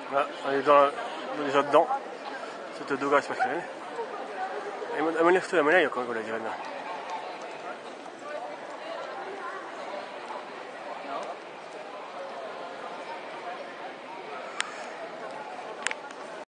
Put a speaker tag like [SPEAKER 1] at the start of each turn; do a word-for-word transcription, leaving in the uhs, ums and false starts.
[SPEAKER 1] Là, on est, dans, on est déjà dedans. Cette doga spectacolare. E non è sto, non è io con quella girata.